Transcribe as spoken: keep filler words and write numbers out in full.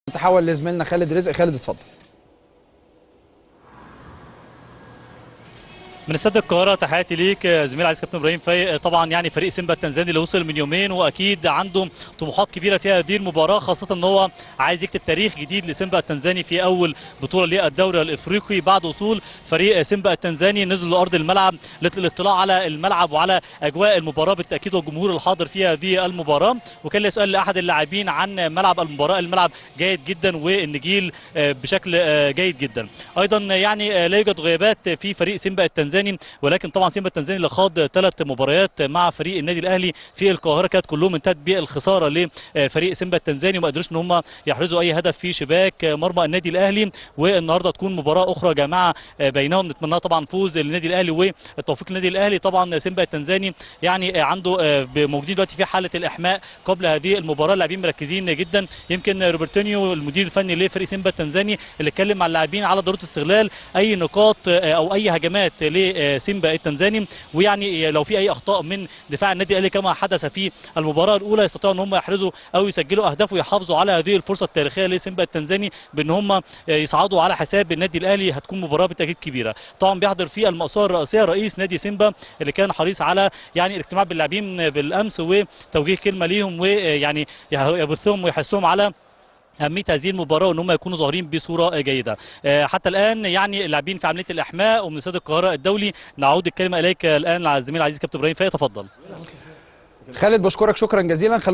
نتحول لزميلنا خالد رزق. خالد اتفضل. من استاد القاهره تحياتي ليك زميل عزيز كابتن ابراهيم فايق. طبعا يعني فريق سيمبا التنزاني اللي وصل من يومين واكيد عنده طموحات كبيره في هذه المباراه، خاصه ان هو عايز يكتب تاريخ جديد لسيمبا التنزاني في اول بطوله للدوري الافريقي بعد وصول فريق سيمبا التنزاني. نزل لارض الملعب للاطلاع على الملعب وعلى اجواء المباراه بالتاكيد والجمهور الحاضر في هذه المباراه، وكان لي سؤال لاحد اللاعبين عن ملعب المباراه. الملعب جيد جدا والنجيل بشكل جيد جدا. ايضا يعني لا يوجد غيابات في فريق سيمبا التنزاني، ولكن طبعا سيمبا التنزاني اللي خاض ثلاث مباريات مع فريق النادي الاهلي في القاهره كانت كلهم انتهت بالخساره لفريق سيمبا التنزاني وما قدروش ان هم يحرزوا اي هدف في شباك مرمى النادي الاهلي. والنهارده تكون مباراه اخرى جماعه بينهم، نتمنى طبعا فوز للنادي الاهلي والتوفيق للنادي الاهلي. طبعا سيمبا التنزاني يعني عنده موجودين دلوقتي في حاله الاحماء قبل هذه المباراه، اللاعبين مركزين جدا. يمكن روبرتينيو المدير الفني لفريق سيمبا التنزاني اللي اتكلم مع اللاعبين على ضروره استغلال اي نقاط او اي هجمات لسيمبا التنزاني، ويعني لو في اي اخطاء من دفاع النادي الاهلي كما حدث في المباراه الاولى يستطيعوا ان هم يحرزوا او يسجلوا اهداف ويحافظوا على هذه الفرصه التاريخيه لسيمبا التنزاني بان هم يصعدوا على حساب النادي الاهلي. هتكون مباراه بالتاكيد كبيره. طبعا بيحضر في المقصوره الرئيسيه رئيس نادي سيمبا اللي كان حريص على يعني الاجتماع باللاعبين بالامس وتوجيه كلمه ليهم ويعني يبثهم ويحثهم على أهمية هذه المباراة وان هم يكونوا ظاهرين بصورة جيدة. حتى الآن يعني اللاعبين في عملية الإحماء. ومن استاد القاهرة الدولي نعود الكلمة إليك الآن على الزميل العزيز كابتن إبراهيم فايق. تفضل. خالد بشكرك شكرا جزيلا.